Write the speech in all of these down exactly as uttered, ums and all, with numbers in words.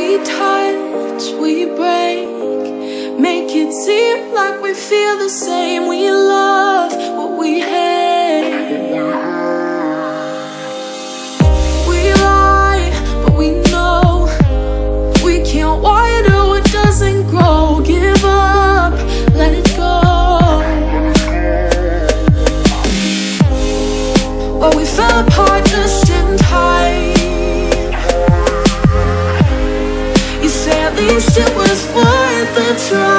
We touch, we break, make it seem like we feel the same. We love what we hate. We lie, but we know we can't water what doesn't grow. Give up, let it go. Well, we fell apart just in time. You say at least it was worth a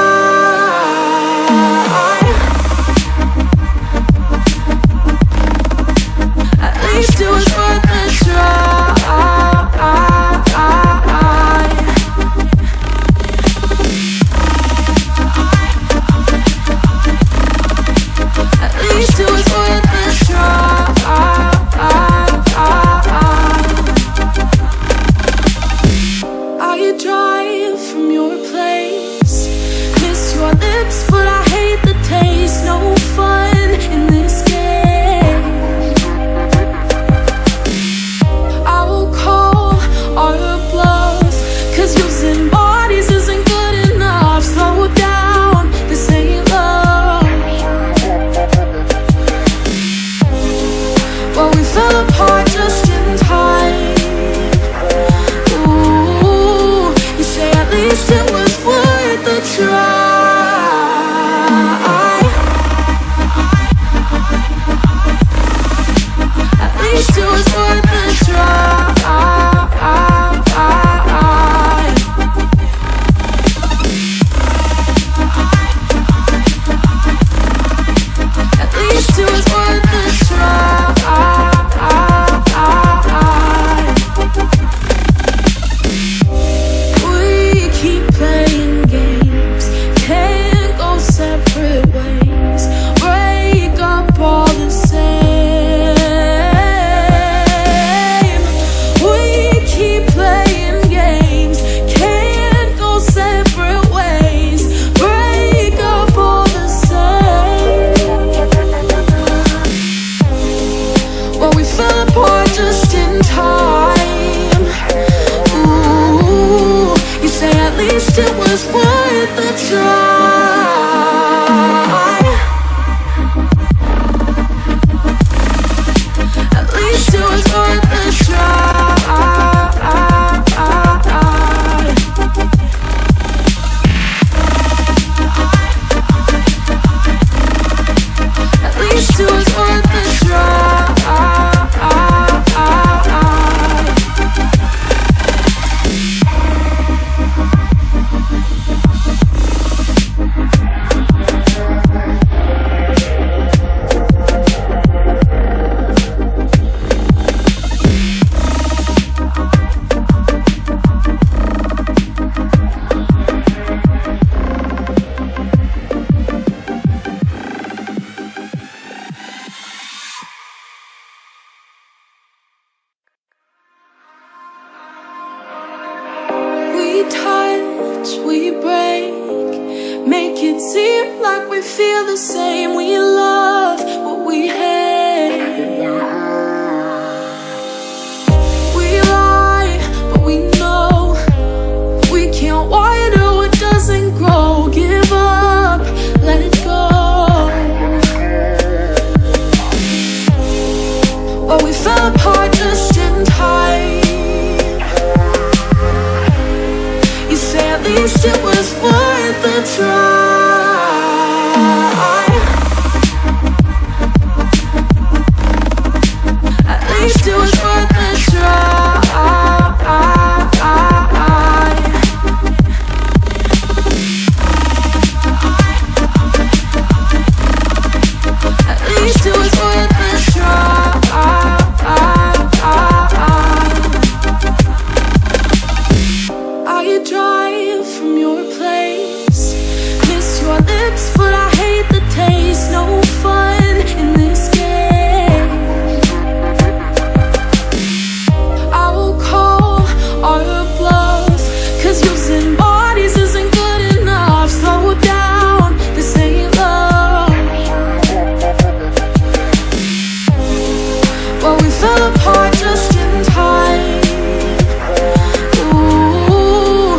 try. At least it was worth a try. At least it was worth a try. I drive from your place, miss your lips, but I hate the taste. No fun in this game. I will call our bluff, cause using bodies isn't good enough. Slow down, this ain't love. Well, we fell apart just in time. At least it was worth a try. At least it was worth a try. At least it was worth a try. It was worth a try. At least it was worth a try. At least it was worth a try. We touch, we break, make it seem like we feel the same. We love what we hate. We lie, but we know we can't water what doesn't grow. Give up, let it go. Well, we fell apart just in time. At least it was worth a try. At least it was worth a try. At least it was worth a try. I drive from your place, miss your lips, but I hate the taste. No fun in this game. I will call our bluff, cause using bodies isn't good enough. Slow down, this ain't love. Well, we fell apart just in time. Ooh,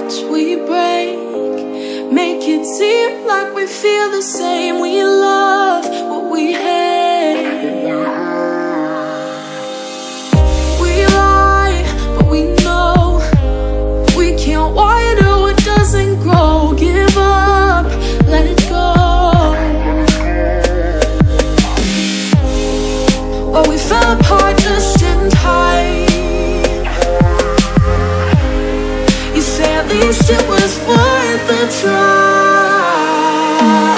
touch, we break. Make it seem like we feel the same. We love what we hate. We lie, but we know we can't water what doesn't grow. Give up, let it go. Well, we fell apart just in time. You say at least it was worth a try.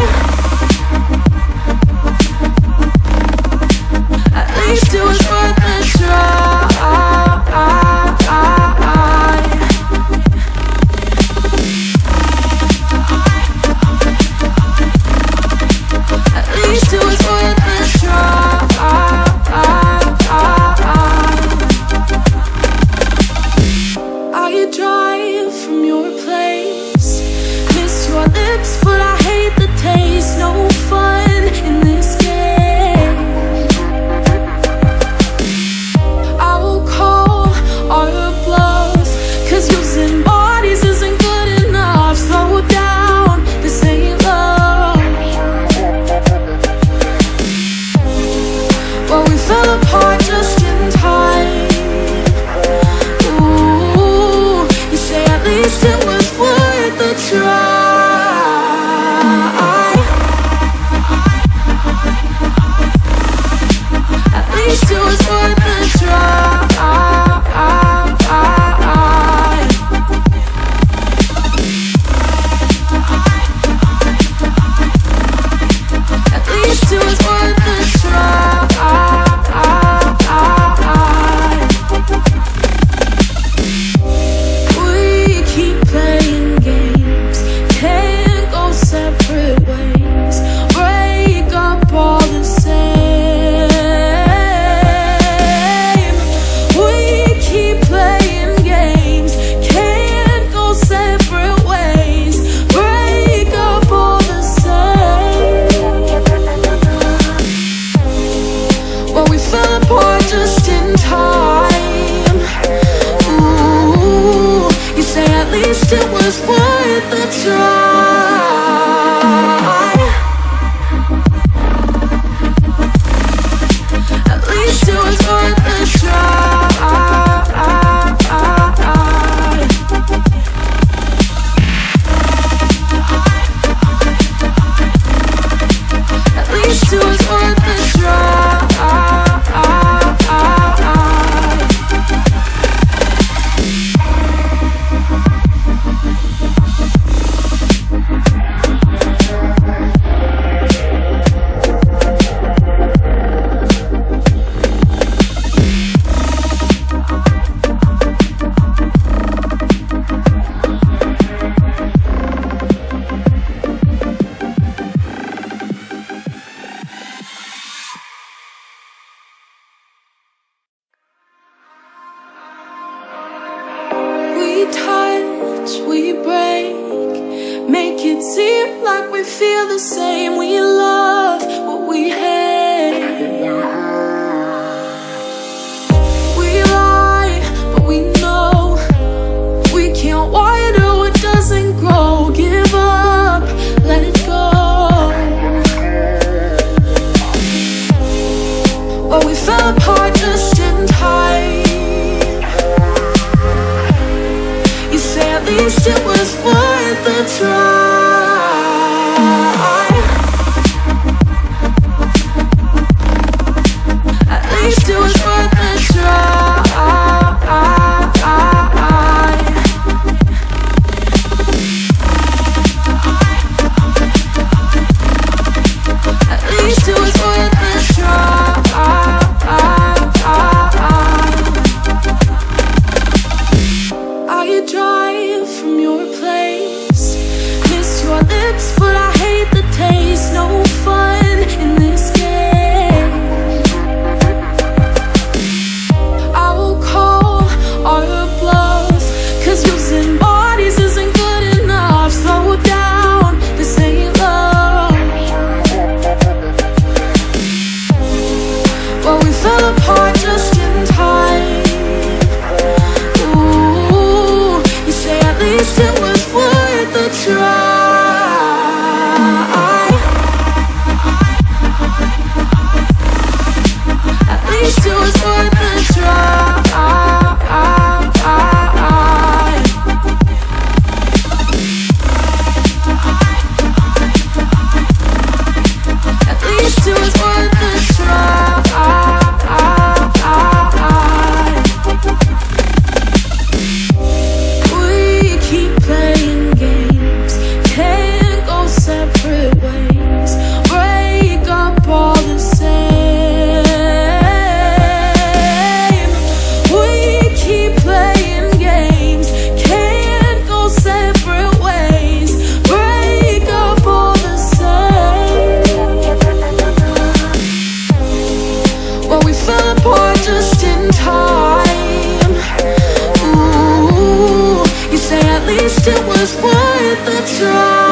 At least it was worth a try. At least it was worth a try. I drive from your place, miss your lips, but I hate the taste. No fun in this game. I will call our bluff, cause using bodies isn't good enough. Slow down, this ain't love. Well, we fell apart just in time. At least it was worth a try. At least it was worth a try. At least it was worth a try. At least it was worth a try. At least it was worth a try. At least it was worth a try. We touch, we break. Make it seem like we feel the same. We love what we hate. We lie, but we know we can't water what doesn't grow. Give up, let it go. Well, we fell apart just in time. At least it was worth a try. At least it was worth a try. At least it was worth a try. I drive from your least it was worth a try.